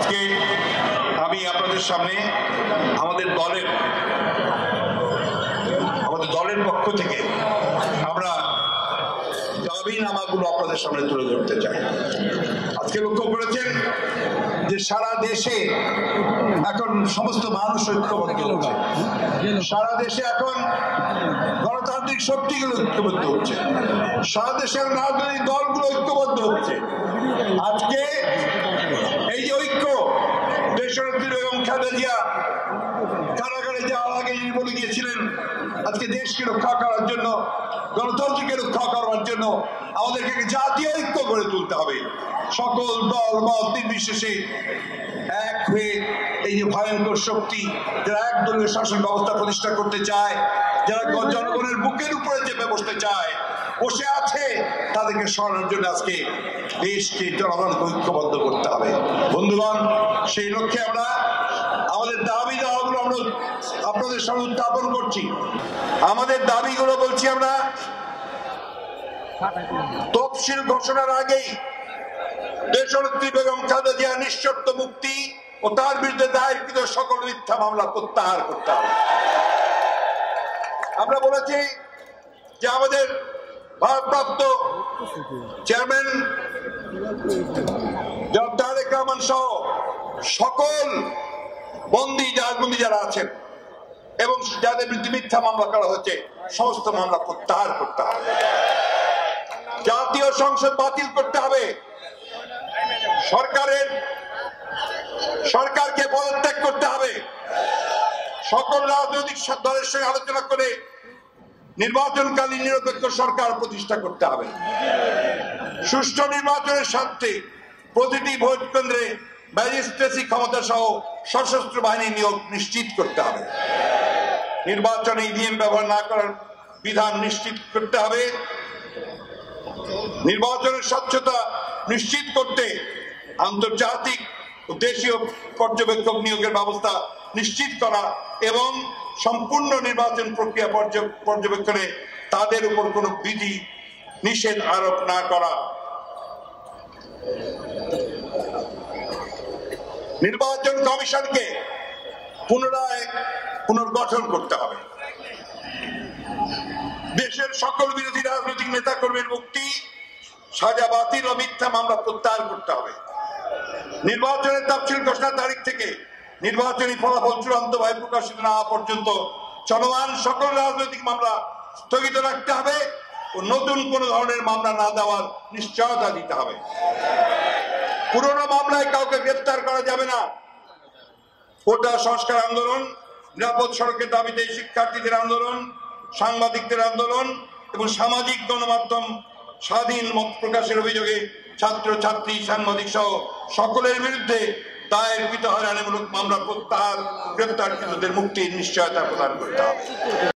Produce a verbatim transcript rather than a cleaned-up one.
আজকে আমি আপনাদের সামনে আমাদের দলের আমাদের দলের পক্ষ থেকে আমরা দাবিনামাগুলো আপনাদের সামনে তুলে ধরতে চাই। আজকে লক্ষ্য করেছেন যে সারা দেশে এখন সমস্ত মানুষ ঐক্যবদ্ধ হচ্ছে, সারা দেশে এখন গণতান্ত্রিক শক্তিগুলো ঐক্যবদ্ধ হচ্ছে, সারা দেশের রাজনৈতিক দলগুলো ঐক্যবদ্ধ হচ্ছে। আজকে এই যে ঐক্য, দেশনেত্রী বেগম খালেদা জিয়া কারাগারে যাওয়ার আগে যিনি বলে গিয়েছিলেন আজকে দেশকে রক্ষা করার জন্য, গণতন্ত্রকে রক্ষা করার জন্য আমাদেরকে জাতীয় ঐক্য গড়ে তুলতে হবে। সকল দল মত নির্বিশেষে এক হয়ে এই যে ভয়ঙ্কর শক্তি যারা একদলীয় শাসন ব্যবস্থা প্রতিষ্ঠা করতে চায়, যারা জনগণের বুকের উপরে চেপে বসতে চায়, বসে আছে, তাদেরকে সরানোর জন্য আজকে দেশকে জনগণকে ঐক্যবদ্ধ করতে হবে। বন্ধুগণ, সেই লক্ষ্যে আমরা আমাদের দাবি দাওয়াগুলো আমরা আপনাদের সামনে উত্থাপন করছি। আমাদের দাবিগুলো বলছি আমরা, তফসিল ঘোষণার আগেই দেশনেত্রী বেগম খালেদা জিয়া নিঃশর্ত মুক্তি ও তার বিরুদ্ধে দায়েরকৃত সকল মিথ্যা মামলা প্রত্যাহার করতে হবে। আমরা বলেছি যে আমাদের ভারপ্রাপ্ত চেয়ারম্যান তারেক রহমান সহ সকল বন্দী জাহাজবন্দী যারা আছেন এবং যাদের বিরুদ্ধে মিথ্যা মামলা করা হচ্ছে সমস্ত মামলা প্রত্যাহার করতে হবে। জাতীয় সংসদ বাতিল করতে হবে। সরকারের সরকারকে পদত্যাগ করতে হবে। সকল রাজনৈতিক দলের সঙ্গে আলোচনা করে নির্বাচনকালীন নিরপেক্ষ সরকার প্রতিষ্ঠা করতে হবে। সুষ্ঠু নির্বাচনের স্বার্থে প্রতিটি ভোট কেন্দ্রে ম্যাজিস্ট্রেসি ক্ষমতা সহ সশস্ত্র বাহিনী নিয়োগ নিশ্চিত করতে হবে। নির্বাচনে ইভিএম ব্যবহার না করার বিধান নিশ্চিত করতে হবে। নির্বাচনের স্বচ্ছতা নিশ্চিত করতে আন্তর্জাতিক ও দেশীয় পর্যবেক্ষক নিয়োগের ব্যবস্থা নিশ্চিত করা এবং সম্পূর্ণ নির্বাচন প্রক্রিয়া পর্যবেক্ষণে তাদের উপর কোনো বিধি নিষেধ আরোপ না করা। নির্বাচন কমিশনকে পুনরায় পুনর্গঠন করতে হবে। দেশের সকল বিরোধী রাজনৈতিক নেতা কর্মীর মুক্তি, সাজা বাতিল ও মিথ্যা মামলা প্রত্যাহার করতে হবে। নির্বাচনের তফসিল ঘোষণার তারিখ থেকে নির্বাচনী ফলাফল চূড়ান্ত ভাবে প্রকাশিত না হওয়া পর্যন্ত চলমান সকল রাজনৈতিক মামলা স্থগিত রাখতে হবে ও নতুন কোন ধরনের মামলা না দেওয়ার নিশ্চয়তা দিতে হবে। পুরনো মামলায় কাউকে গ্রেফতার করা যাবে না। কোটা সংস্কার আন্দোলন, নিরাপদ সড়কের দাবিতে শিক্ষার্থীদের আন্দোলন, সাংবাদিকদের আন্দোলন এবং সামাজিক গণমাধ্যম স্বাধীন মত প্রকাশের অভিযোগে ছাত্র ছাত্রী সাংবাদিক সহ সকলের বিরুদ্ধে দায়েরকৃত হয়রানিমূলক মামলা প্রত্যাহার, গ্রেফতারকৃতদের মুক্তির নিশ্চয়তা প্রদান করতে হবে।